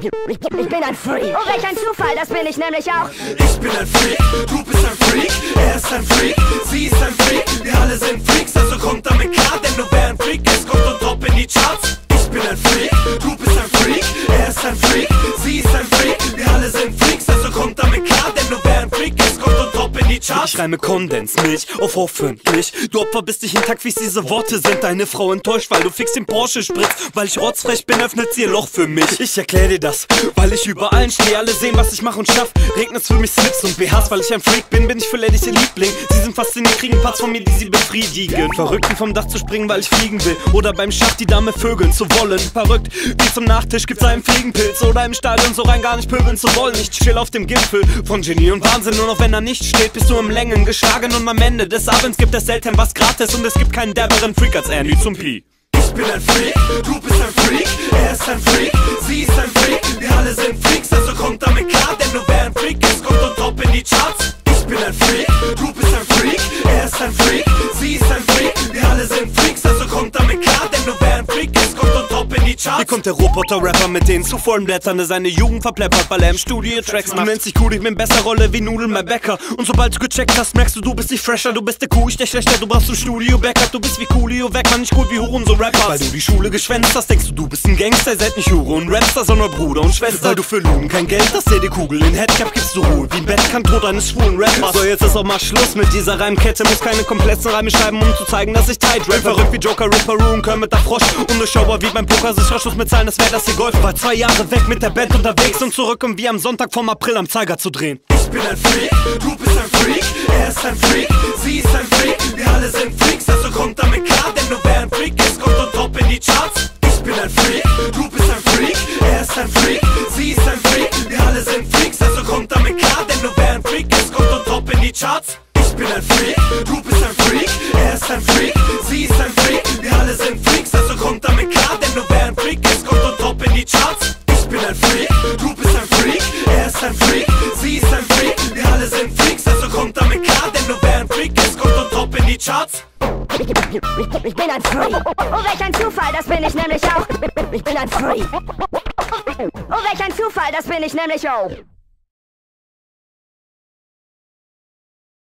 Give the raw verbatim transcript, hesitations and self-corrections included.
Ich bin ein Freak. Oh, welch ein Zufall, das bin ich nämlich auch. Ich bin ein Freak, du bist ein Freak. Er ist ein Freak, sie ist ein Freak. Wir alle sind Freaks, also kommt damit klar. Denn nur wer ein Freak ist, kommt und top in die Charts. Ich bin ein Freak, du bist ein Freak. Er ist ein Freak, sie ist ein Freak. Wir alle sind Freaks, also kommt damit klar. Denn nur wer ein Freak ist, kommt und top in die Charts. Ich reime Kondensmilch auf hoffentlich. Du Opfer bist nicht intakt, wie's diese Worte sind. Deine Frau enttäuscht, weil du fix den Porsche spritzt. Weil ich rotzfrech bin, öffnet sie ihr Loch für mich. Ich erklär dir das, weil ich über allen stehe. Alle sehen, was ich mach und schaff. Regnet's für mich Slips und B Hs, weil ich ein Freak bin, bin ich für Ladies ihr Liebling. Sie sind fasziniert, kriegen Parts von mir, die sie befriedigen. Verrückten vom Dach zu springen, weil ich fliegen will. Oder beim Schach die Dame vögeln zu wollen. Verrückt, wie zum Nachtisch gibt's einen Fliegenpilz. Oder im Stadion so rein gar nicht pöbeln zu wollen. Ich chill auf dem Gipfel von Genie und Wahnsinn. Nur noch wenn er nicht steht, bist du im Längen geschlagen. Und am Ende des Abends gibt es selten was gratis. Und es gibt keinen derberen Freak als Andy zum Pi. Ich bin ein Freak, du bist ein Freak. Er ist ein Freak, sie ist ein Freak. Wir alle sind Freaks, also kommt damit klar. Denn nur wer ein Freak ist, kommt und top in die Charts. Ich bin ein Freak, du bist ein Freak. Er ist ein Freak, sie ist ein Freak. Wir alle sind Freaks, also kommt damit klar. Denn nur wer ein Freak ist, kommt und top in die Charts. Hier kommt der Roboter-Rapper mit den zu vollen Blättern, der seine Jugend verpleppert, weil er im Studio Tracks macht. Du nennst dich cool, ich bin besser Rolle wie Nudeln bei Bäcker. Und sobald du gecheckt hast, merkst du, du bist nicht fresher. Du bist der Kuh, ich der Schlechter, du brauchst ein Studio-Backup. Du bist wie Coolio weg, man nicht gut wie Huren, so Rapper. Weil du die Schule geschwänzt hast, denkst du, du bist ein Gangster. Seid nicht Hure und Rapster, sondern Bruder und Schwester. Weil du für Lügen kein Geld hast, dir die Kugel in Headcap gibst du Ruhe. Wie ein Bettkant Tod eines schwulen Rappers. So, jetzt ist auch mal Schluss mit dieser Reimkette. Muss keine komplexen Reime schreiben, um zu zeigen, dass ich tight rap. Verrückt wie Joker, Ripper, Room, Kermit der Frosch. Und ne Schauer wie beim Poker, sicherer Schluss mit Zahlen, das wär das hier Golf. War zwei Jahre weg mit der Band unterwegs und zurück, um wie am Sonntag vom April am Zeiger zu drehen. Ich bin ein Freak, du bist ein Freak. Er ist ein Freak, sie ist ein Freak. Wir alle sind Freaks, also kommt damit klar. Denn nur wer ein Freak ist, kommt und top in die Charts. Ich bin ein Freak, du bist ein Freak. Er ist ein Freak, sie ist ein Freak. Wir alle sind Freaks, also kommt damit klar. Denn nur wer ein Freak ist, kommt und top in die Charts. Ich bin ein Freak, du bist ein Freak. Er ist ein Freak, sie ist ein Freak. Wir alle sind Freaks, also kommt damit klar. Denn nur wer ein Freak ist, kommt und top in die Charts. Ich bin ein Freak, du bist ein Freak. Er ist ein Freak, sie ist ein Freak. Wir alle sind Freaks, also kommt damit klar. Denn nur wer ein Freak ist, kommt und top in die Charts. Ich bin ein Freak. Oh, welch ein Zufall, das bin ich nämlich auch. Ich bin ein Freak. Oh, welch ein Zufall, das bin ich nämlich auch.